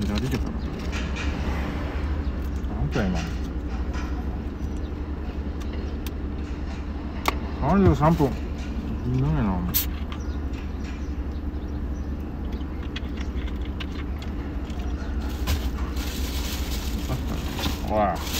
で歩いてたの何回今33分何やなおい